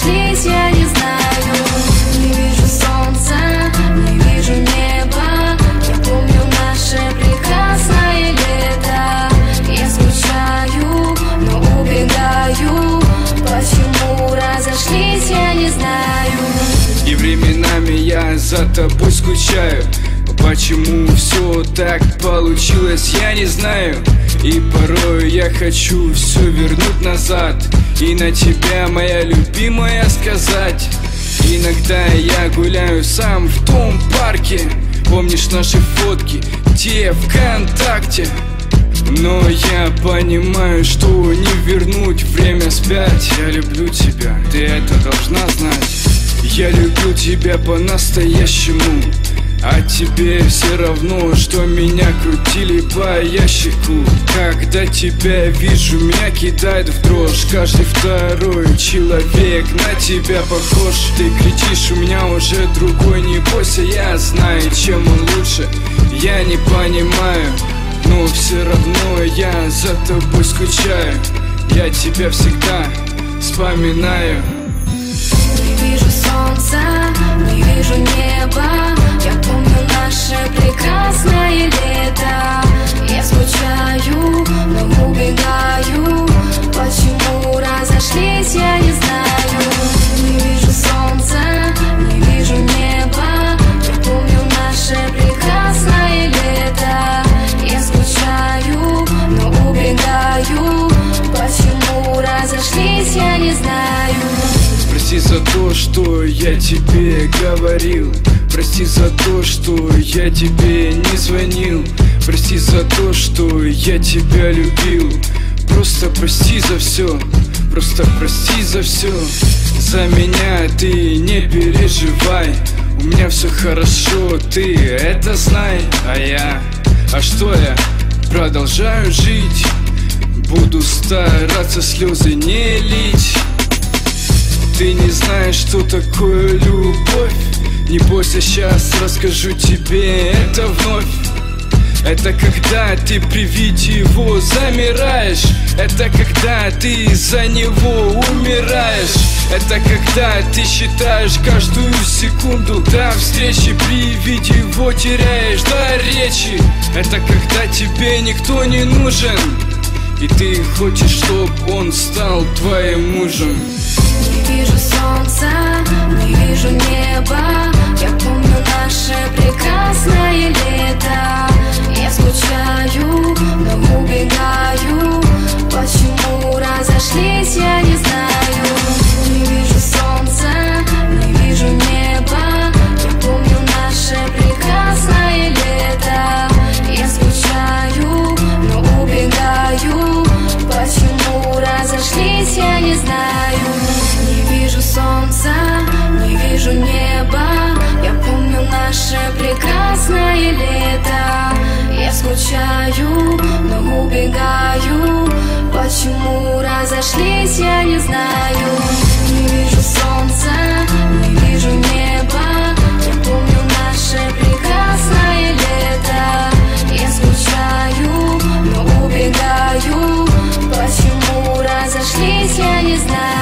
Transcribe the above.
разошлись, я не знаю. Не вижу солнца, не вижу неба. Я помню наше прекрасное лето. Я скучаю, но убегаю. Почему разошлись, я не знаю. И временами я за тобой скучаю. Почему все так получилось, я не знаю. И порой я хочу все вернуть назад и на тебя, моя любимая, сказать. Иногда я гуляю сам в том парке. Помнишь наши фотки, те ВКонтакте? Но я понимаю, что не вернуть время вспять. Я люблю тебя, ты это должна знать. Я люблю тебя по-настоящему. А тебе все равно, что меня крутили по ящику. Когда тебя вижу, меня кидает в дрожь. Каждый второй человек на тебя похож. Ты кричишь, у меня уже другой, не бойся. Я знаю, чем он лучше, я не понимаю. Но все равно я за тобой скучаю. Я тебя всегда вспоминаю. Не вижу солнца, не вижу неба. Я помню наше прекрасное лето. Я скучаю, но убегаю. Почему разошлись, я не знаю. Не вижу солнца, не вижу неба. Я помню наше прекрасное лето. Я скучаю, но убегаю. Почему разошлись, я не знаю. Прости за то, что я тебе говорил. Прости за то, что я тебе не звонил. Прости за то, что я тебя любил. Просто прости за все, просто прости за все. За меня ты не переживай. У меня все хорошо, ты это знай. А что я? Продолжаю жить. Буду стараться слезы не лить. Ты не знаешь, что такое любовь. Не бойся, сейчас расскажу тебе это вновь. Это когда ты при виде его замираешь. Это когда ты за него умираешь. Это когда ты считаешь каждую секунду до встречи, при виде его теряешь до речи. Это когда тебе никто не нужен, и ты хочешь, чтоб он стал твоим мужем. Не вижу солнца, не вижу неба. Я помню наше прекрасное лето. Я скучаю, но убегаю. Почему разошлись, я не знаю. Не вижу солнца, не вижу неба. Я помню наше прекрасное лето. Я скучаю, но убегаю. Почему разошлись, я не знаю. Не вижу солнца, не вижу неба. Я помню наше прекрасное лето. Я скучаю, но убегаю. Почему разошлись, я не знаю. Не вижу солнца, не вижу неба. Я помню наше прекрасное лето. Я скучаю, но убегаю. Почему разошлись, я не знаю.